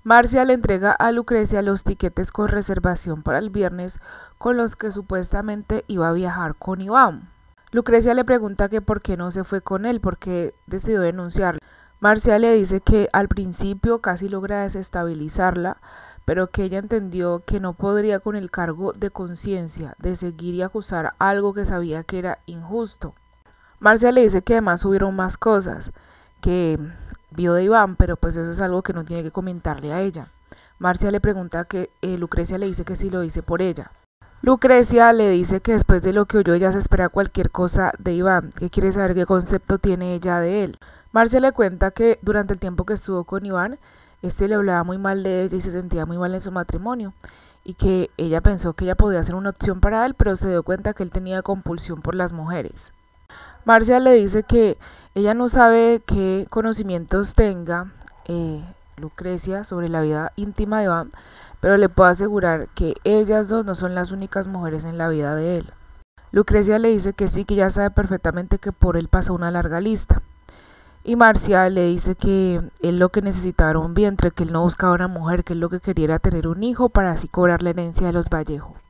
Marcia le entrega a Lucrecia los tiquetes con reservación para el viernes con los que supuestamente iba a viajar con Iván. Lucrecia le pregunta que por qué no se fue con él, porque decidió denunciarlo. Marcia le dice que al principio casi logra desestabilizarla, pero que ella entendió que no podría con el cargo de conciencia de seguir y acusar algo que sabía que era injusto. Marcia le dice que además hubieron más cosas que vio de Iván, pero pues eso es algo que no tiene que comentarle a ella. Marcia le pregunta que Lucrecia le dice que sí lo dice por ella. Lucrecia le dice que después de lo que oyó ella se espera cualquier cosa de Iván, que quiere saber qué concepto tiene ella de él. Marcia le cuenta que durante el tiempo que estuvo con Iván, le hablaba muy mal de ella y se sentía muy mal en su matrimonio, y que ella pensó que ella podía ser una opción para él, pero se dio cuenta que él tenía compulsión por las mujeres. Marcia le dice que ella no sabe qué conocimientos tenga Lucrecia sobre la vida íntima de Iván, pero le puedo asegurar que ellas dos no son las únicas mujeres en la vida de él. Lucrecia le dice que sí, que ya sabe perfectamente que por él pasó una larga lista. Y Marcia le dice que él lo que necesitaba era un vientre, que él no buscaba una mujer, que él lo que quería era tener un hijo para así cobrar la herencia de los Vallejo.